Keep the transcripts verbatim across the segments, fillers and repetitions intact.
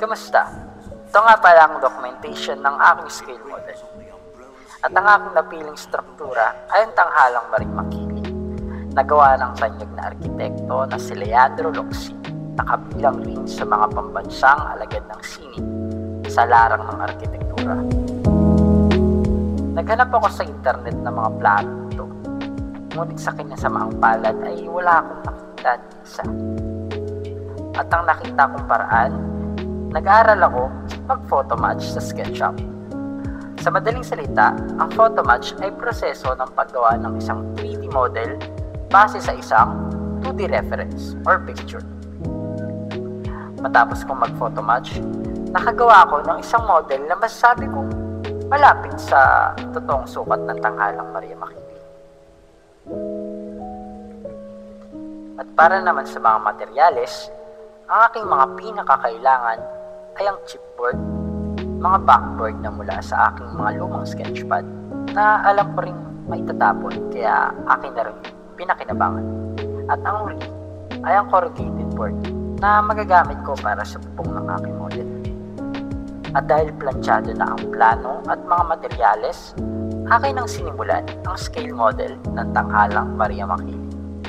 Kamusta? Ito nga pala ang documentation ng aking scale model. At ang aking napiling struktura ay ang Tanghalang Makiling, nagawa ng tanyag na arkitekto na si Leandro Loxi, na kabilang rin sa mga pambansang alagad ng sining sa larang ng arkitektura. Naghanap ako sa internet ng mga plano nito, ngunit sa kinasamaang palad ay wala akong nakita isa. At ang nakita kong paraan, nag-aaral ako mag-photo match sa SketchUp. Sa madaling salita, ang photo match ay proseso ng paggawa ng isang three D model base sa isang two D reference or picture. Matapos kong mag-photo match, nakagawa ako ng isang model na masasabi kong malapit sa totoong sukat ng Tanghalang Makiling. At para naman sa mga materyales, ang aking mga pinakakailangan ay ang chipboard, mga backboard na mula sa aking mga lumang sketchpad na alam ko rin may tatapon kaya akin na rin pinakinabangan. At ang huli ay ang corrugated board na magagamit ko para sa bubong ng aking model. At dahil planchado na ang plano at mga materyales, akin ang sinimulan ang scale model ng Tanghalang Makiling.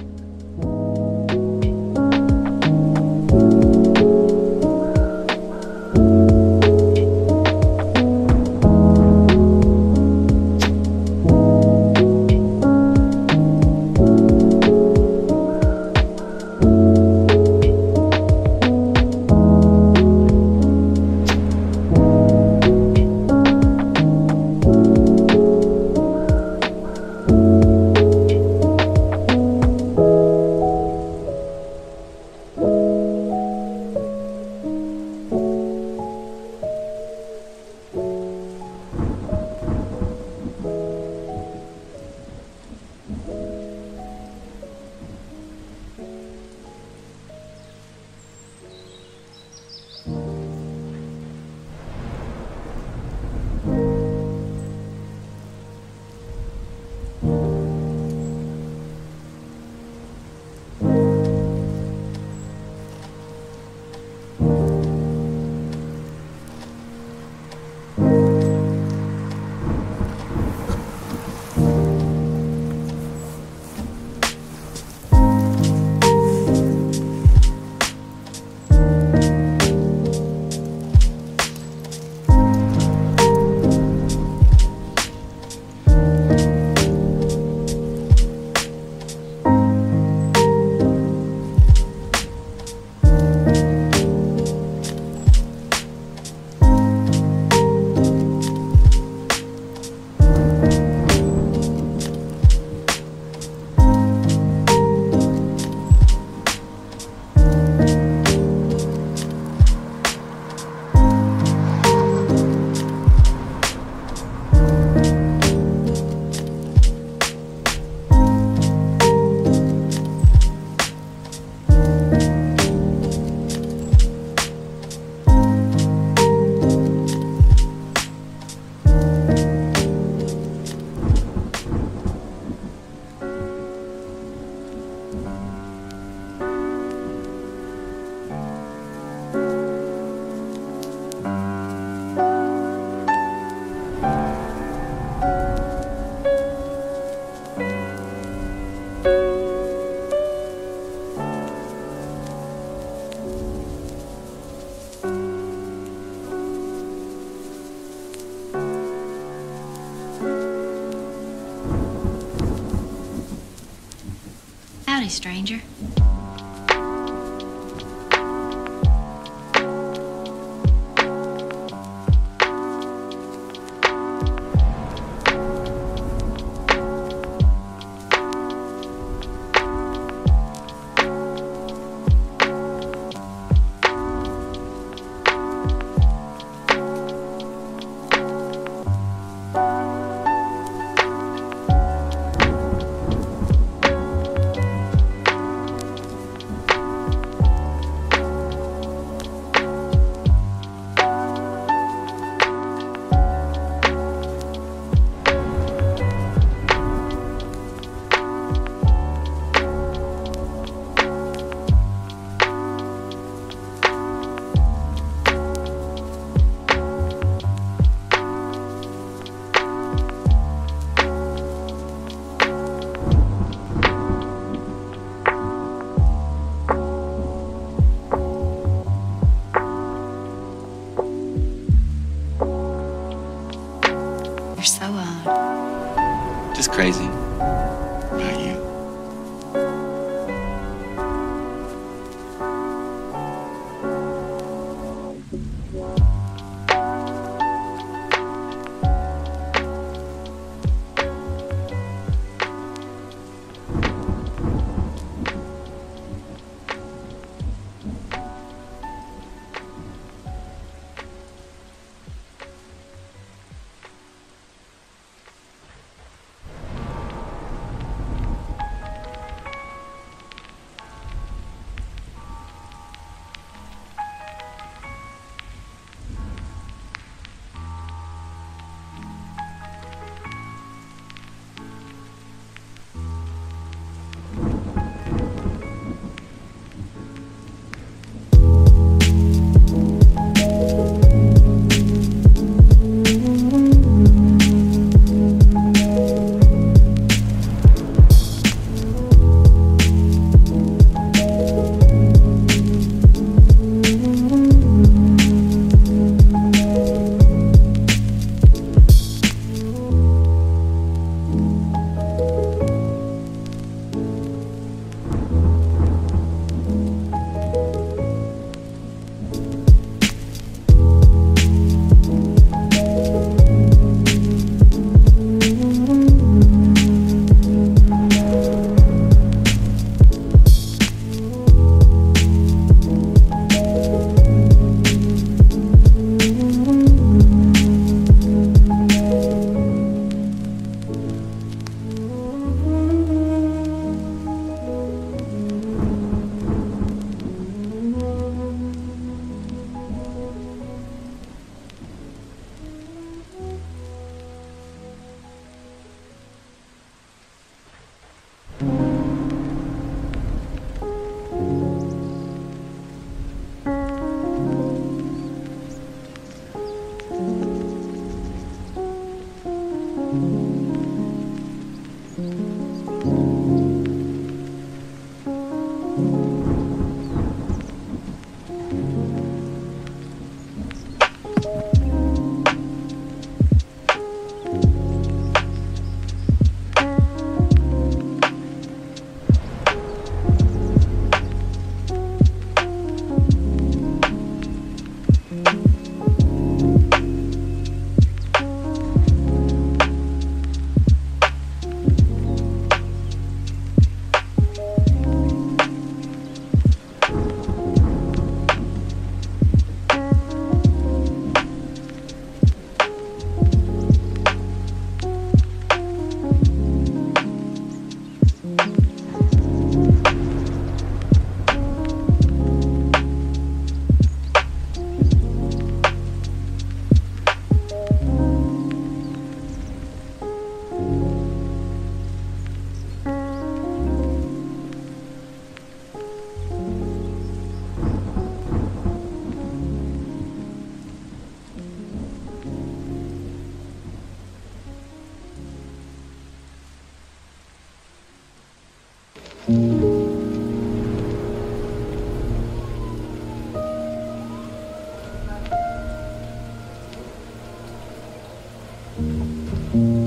Howdy, stranger. You're so odd. Just crazy. About you. Thank you.